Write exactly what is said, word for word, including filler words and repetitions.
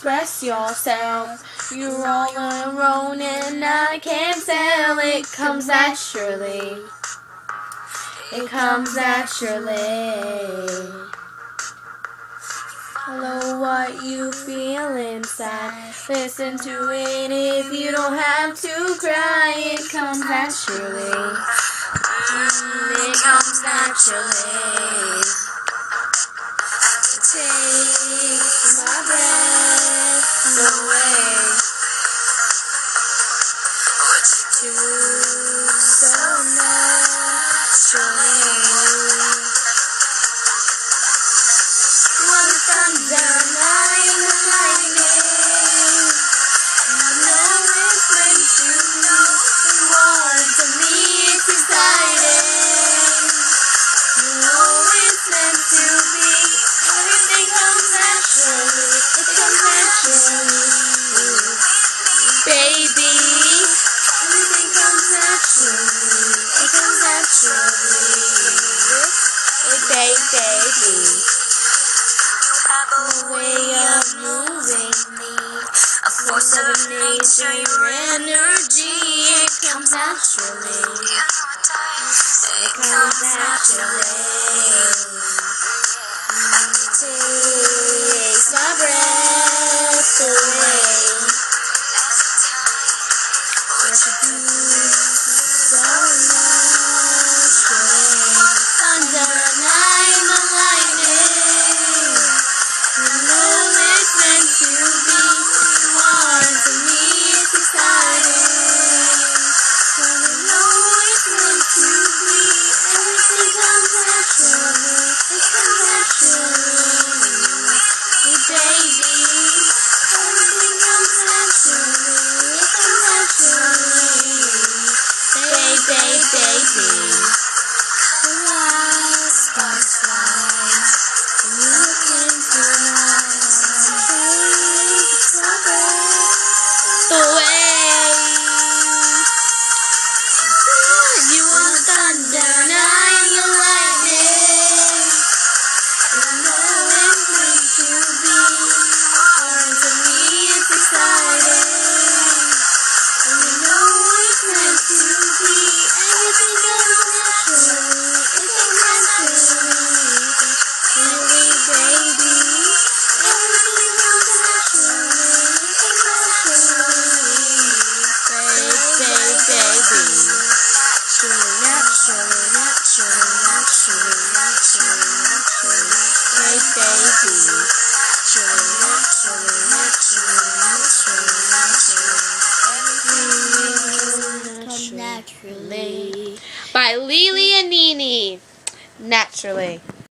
express yourself. You're all alone and I can't tell. It comes naturally. It comes naturally. Follow what you feel inside. Listen to it if you don't have to cry. It comes naturally. It comes naturally. Take my breath away. What you do so naturally. One thunder, nine lightning. You know it's meant to be. One to me, it's exciting. You know it's meant to be. Everything comes naturally. It comes naturally, baby. Everything comes naturally. It comes naturally, hey, baby. A way of moving me, a force of nature, your energy. It comes naturally. It comes naturally. Takes my breath away. What you do so naturally. Thunder, night, the lightning. You know it's meant to be. One for me, it's exciting. When you know it's meant to be. Everything comes naturally. It comes naturally. Hey, baby. Everything comes naturally. It comes naturally. Baby, baby. The wild sparks fly. And you look into my eyes. Takes my breath away. You want thunder, and I'm the lightning. You know it's meant to be. And to me it's exciting. And you know it's meant to be. Everything comes naturally. It comes naturally. Baby, baby. Everything comes naturally. It comes naturally. Baby, baby. Naturally, naturally, naturally, naturally, naturally, naturally. Hey, baby. Naturally, naturally, naturally, naturally, naturally. Naturally. By Lily and Nini. Naturally.